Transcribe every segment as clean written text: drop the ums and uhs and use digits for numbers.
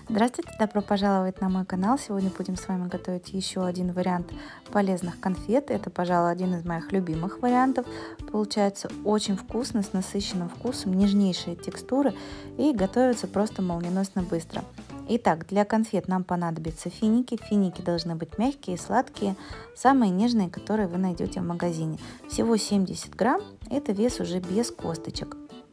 Здравствуйте, добро пожаловать на мой канал. Сегодня будем с вами готовить еще один вариант полезных конфет. Это, пожалуй, один из моих любимых вариантов. Получается очень вкусно, с насыщенным вкусом, нежнейшие текстуры и готовится просто молниеносно быстро. Итак, для конфет нам понадобятся финики. Финики должны быть мягкие, сладкие, самые нежные, которые вы найдете в магазине. Всего 70 грамм, это вес уже без косточек.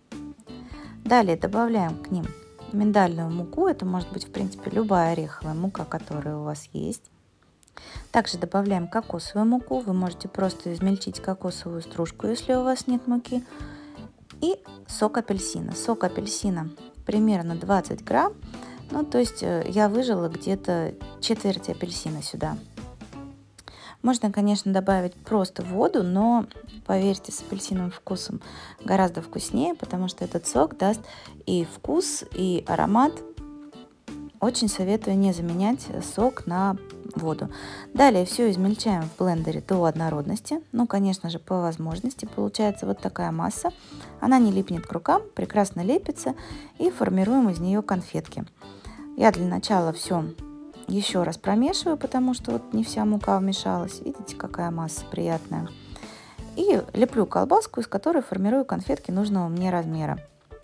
Далее добавляем к ним миндальную муку, это может быть в принципе любая ореховая мука, которая у вас есть. Также добавляем кокосовую муку, вы можете просто измельчить кокосовую стружку, если у вас нет муки. И сок апельсина. Сок апельсина примерно 20 грамм, ну то есть я выжала где-то четверть апельсина сюда. Можно, конечно, добавить просто воду, но поверьте, с апельсиновым вкусом гораздо вкуснее, потому что этот сок даст и вкус, и аромат. Очень советую не заменять сок на воду. Далее все измельчаем в блендере до однородности. Ну, конечно же, по возможности. Получается вот такая масса. Она не липнет к рукам, прекрасно лепится, и формируем из нее конфетки. Я для начала все еще раз промешиваю, потому что вот не вся мука вмешалась. Видите, какая масса приятная. И леплю колбаску, из которой формирую конфетки нужного мне размера.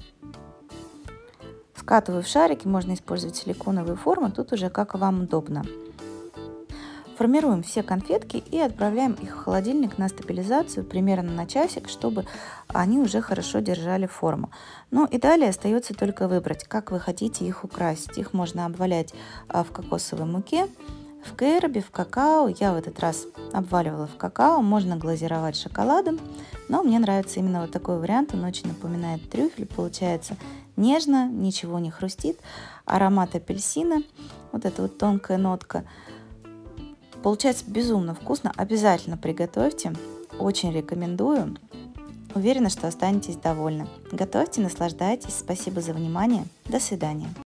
Скатываю в шарики, можно использовать силиконовые формы, тут уже как вам удобно. Формируем все конфетки и отправляем их в холодильник на стабилизацию примерно на часик, чтобы они уже хорошо держали форму. Ну и далее остается только выбрать, как вы хотите их украсить. Их можно обвалять в кокосовой муке, в кэрбе, в какао. Я в этот раз обваливала в какао. Можно глазировать шоколадом, но мне нравится именно вот такой вариант. Он очень напоминает трюфель. Получается нежно, ничего не хрустит. Аромат апельсина, вот эта вот тонкая нотка. Получается безумно вкусно. Обязательно приготовьте. Очень рекомендую. Уверена, что останетесь довольны. Готовьте, наслаждайтесь. Спасибо за внимание. До свидания.